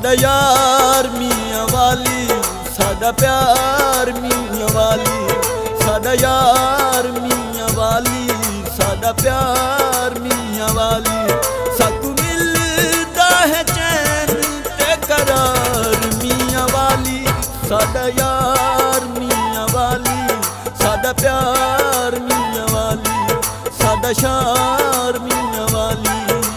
साडा यार मियां वाली, साडा प्यार मियां वाली, साडा यार मियां वाली, साडा प्यार मियां वाली। साकू मिलदा है चैन ते करार मियां वाली, साडा यार मियां वाली, साडा प्यार मियां वाली, साडा शार मियां वाली।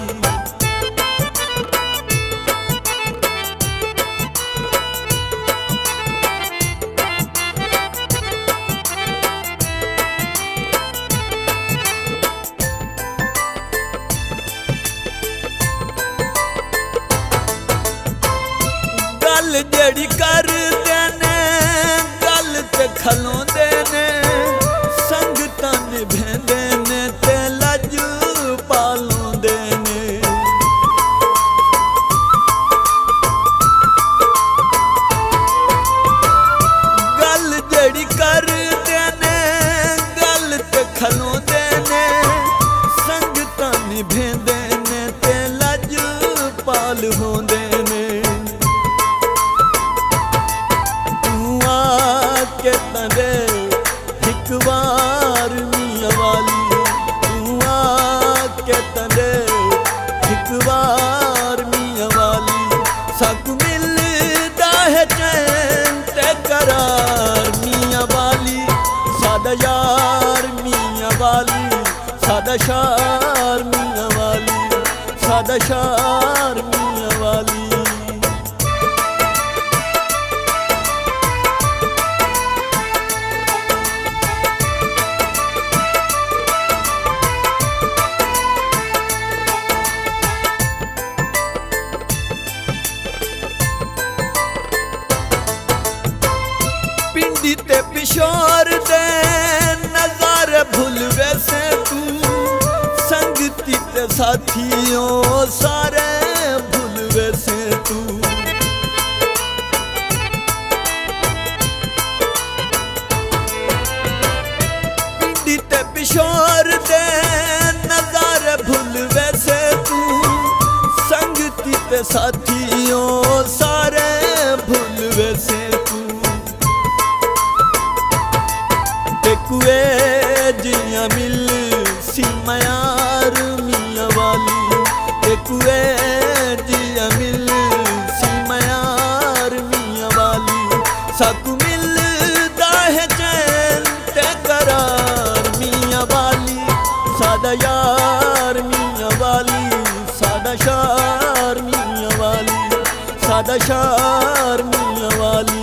गल जेड़ी करदे ने गल ते खलोंदे ने, संगतां निभेंदे ने ते लज पालोंदे ने। गल जेड़ी करदे ने गल ते खलोंदे ने, संगतां निभेंदे ने ते लज पाल होंदे ने। के तंदे एक बार मियां वाली, तू आके तंदे एक बार मियां वाली। साकू मिलदा है चैन ते करार मियां वाली, साडा यार मियां वाली, साडा शार मियां वाली, साडा शार मियां वाली। पिंडी ते पिशोर दे नज़ारे भुल वैसे तू, संगती ते साथियों सारे भुल वैसे तू। पिंडी ते पिशोर दे नज़ारे भुल वैसे तू, संगती ते साथियों सारे भुल वैसे तू। कुए जियां मिल सी मयार मियां वाली, कुए जियां मिल सी मयार मियां वाली। साकू मिलदा है चैन ते करार मियां वाली, साडा यार मियां वाली, साडा शार मियां वाली, साडा शार मियां वाली।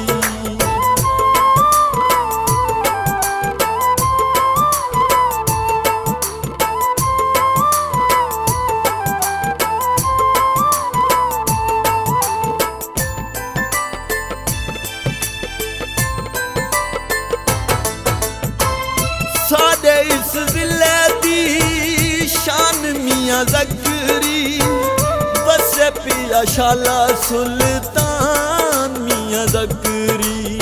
साडे इस जिले दी शान मियां ज़करी, बसे पिया शाला सुल्तान मियां ज़करी।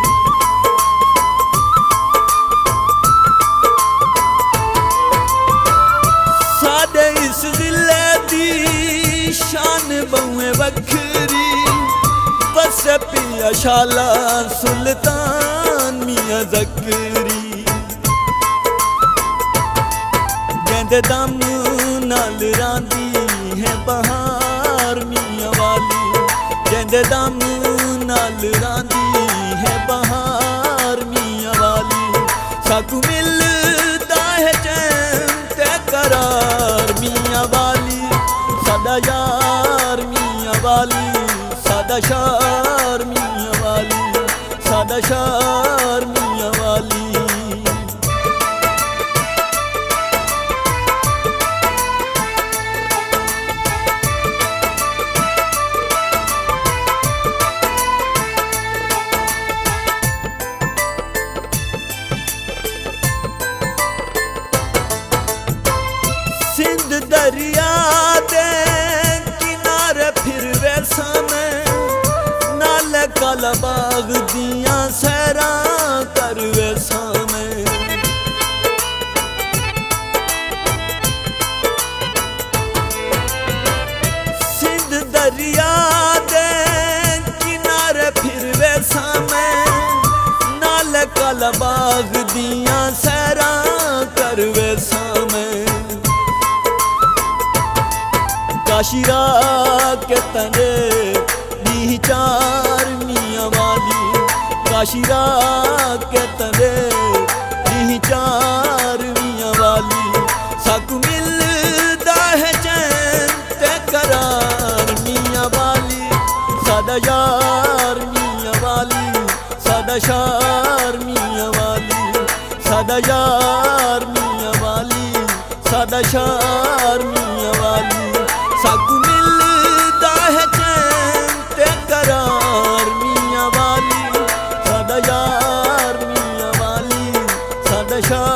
साडे इस जिले दी शान बहुए वखरी, बसे पिया शाला सुल्तान मियां ज़करी। गेंदे दम नाल रांदी है बहार मियां वाली, गेंदे दम नाल रांदी है बहार मियां वाली। साकू मिलदा है चैन ते करार मियां वाली, साडा यार मियां वाली, साडा शार मियां वाली, साडा शार मियां वाली। सिंध दरिया दे किनारे फिर वैसा में, नाले काला बाग दियां सैरा कर वैसा में। सिंध दरिया दे बाग दियां सैरा करवे सामे काशिरा के तने दी चार मियां वाली काशिरा के तने दी चार मियां वाली साकू मिलदा है चैन ते करार मियां वाली सादा यार मियां वाली सादा शार मियां वाली सादा यार मियां वाली सादा शार मियां वाली साकू मिलदा है चैन ते करार मियां वाली सादा यार मियां वाली सादा शार